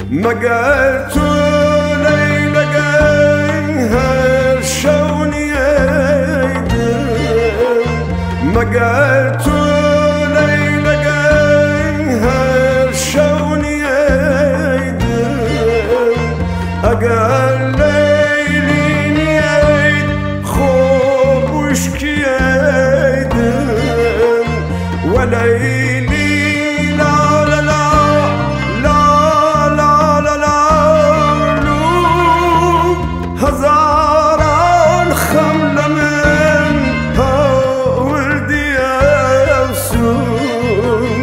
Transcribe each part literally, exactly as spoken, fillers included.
مگر تو لیلگی هر شونی ایدم مگر تو لیلگی هر شونی ایدم اگر لیلی نید خوبش کی ایدم و لیلی هزاران خمل من هاوردی افسون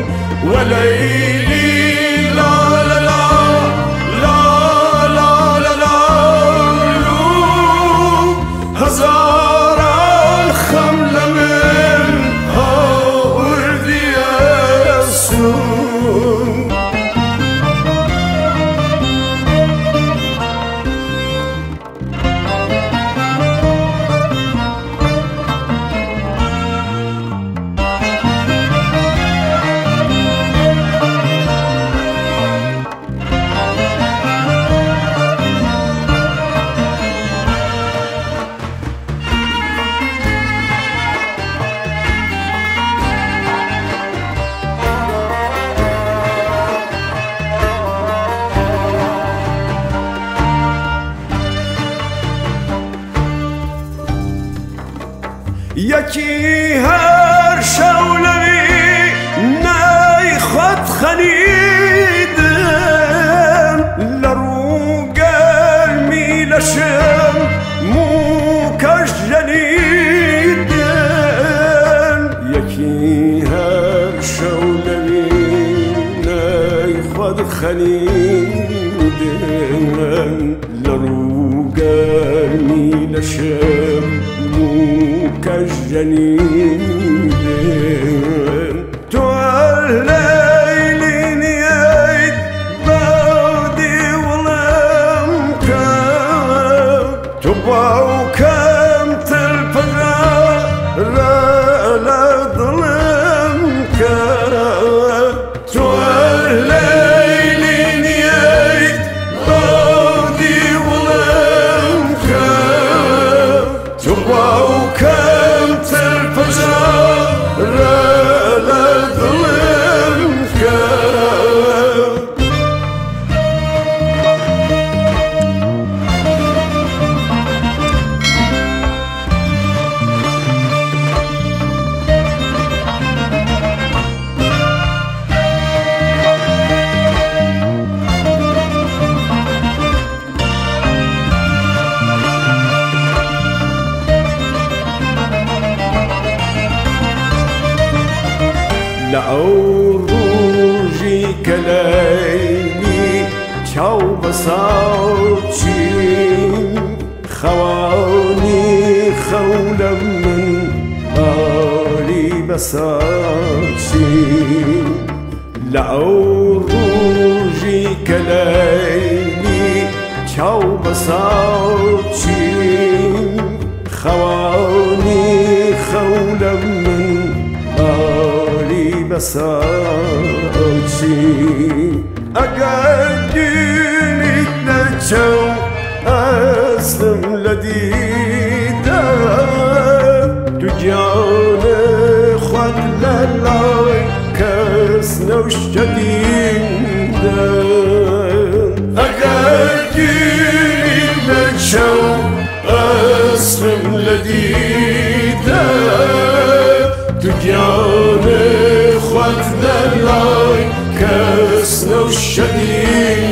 وليلي لا لا لا لا لا لا لا هزاران خمل من هاوردی افسون یکی هر شولوی نی خود خنیدم لرو گرمی لشم موکش جنیدم یکی هر شولوی نی خود خنیدم لرو گرمی لشم موکش جنیدم تو اللیلی نیید بودی ولم کم تو باو کم تلپزا را ظلم کم تو اللیلی نیید بودی ولم کم تو باو كم تلفزا لا ظلمك لأو روجي كليلي چاو بساوچين خواني خولم من بالي بساوچين لأو روجي كليلي چاو بساوچين خواني خولم من بساچی اگر دینیت نچو اصلم لدیده تو جان خود للای کس نوش جدیده اگر دینیت نچو اصلم لدیده تو جان خود دلای کس نو شدید